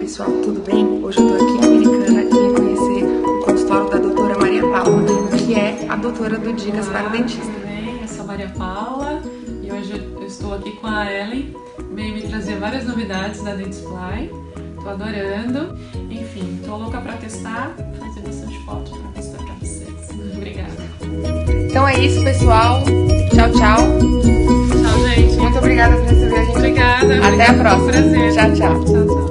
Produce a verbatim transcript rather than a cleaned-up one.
pessoal, tudo bem? Hoje eu tô aqui em Americana e vim conhecer o consultório da doutora Maria Paula, que é a doutora do Dicas para Dentista. Tudo bem? Eu sou a Maria Paula e hoje eu estou aqui com a Ellen. Veio me trazer várias novidades da Dentsply. Tô adorando. Enfim, tô louca pra testar, fazer bastante foto pra mostrar pra vocês. Obrigada. Então é isso, pessoal. Tchau, tchau. Tchau, gente. Muito obrigada por receber a gente. Obrigada. Até Obrigada a próxima. Prazer. Tchau, tchau. Tchau, tchau.